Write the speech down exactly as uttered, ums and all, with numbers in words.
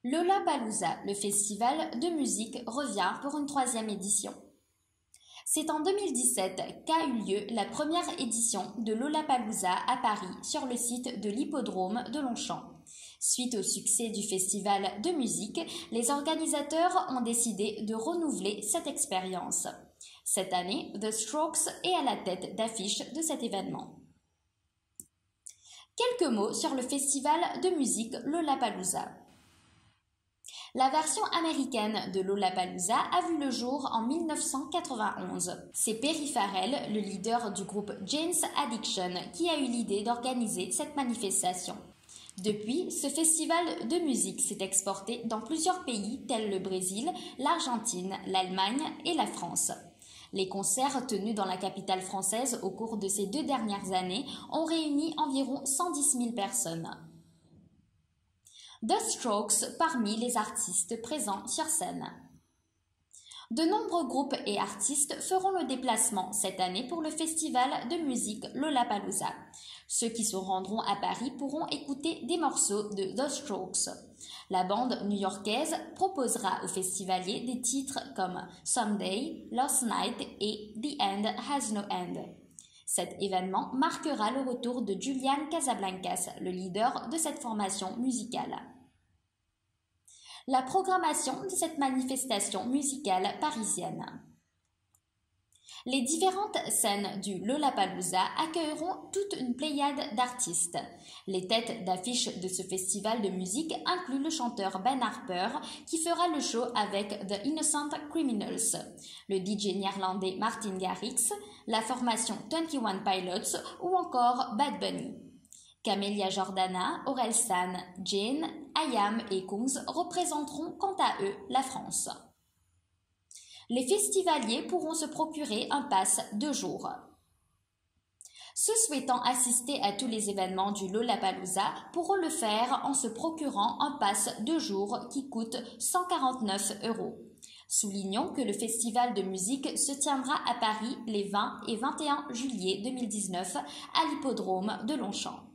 Lollapalooza, le festival de musique, revient pour une troisième édition. C'est en deux mille dix-sept qu'a eu lieu la première édition de Lollapalooza à Paris sur le site de l'hippodrome de Longchamp. Suite au succès du festival de musique, les organisateurs ont décidé de renouveler cette expérience. Cette année, The Strokes est à la tête d'affiche de cet événement. Quelques mots sur le festival de musique Lollapalooza. La version américaine de Lollapalooza a vu le jour en mille neuf cent quatre-vingt-onze. C'est Perry Farrell, le leader du groupe Jane's Addiction, qui a eu l'idée d'organiser cette manifestation. Depuis, ce festival de musique s'est exporté dans plusieurs pays tels le Brésil, l'Argentine, l'Allemagne et la France. Les concerts tenus dans la capitale française au cours de ces deux dernières années ont réuni environ cent dix mille personnes. The Strokes parmi les artistes présents sur scène. De nombreux groupes et artistes feront le déplacement cette année pour le festival de musique Lollapalooza. Ceux qui se rendront à Paris pourront écouter des morceaux de The Strokes. La bande new-yorkaise proposera aux festivaliers des titres comme Someday, Last Night et The End Has No End. Cet événement marquera le retour de Julian Casablancas, le leader de cette formation musicale. La programmation de cette manifestation musicale parisienne. Les différentes scènes du Lollapalooza accueilleront toute une pléiade d'artistes. Les têtes d'affiche de ce festival de musique incluent le chanteur Ben Harper qui fera le show avec The Innocent Criminals, le D J néerlandais Martin Garrix, la formation vingt et un Pilots ou encore Bad Bunny. Camelia Jordana, Orelsan, Jane, Ayam et Kungs représenteront quant à eux la France. Les festivaliers pourront se procurer un pass de jour. Ceux souhaitant assister à tous les événements du Lollapalooza pourront le faire en se procurant un pass de jour qui coûte cent quarante-neuf euros. Soulignons que le festival de musique se tiendra à Paris les vingt et vingt et un juillet deux mille dix-neuf à l'hippodrome de Longchamp.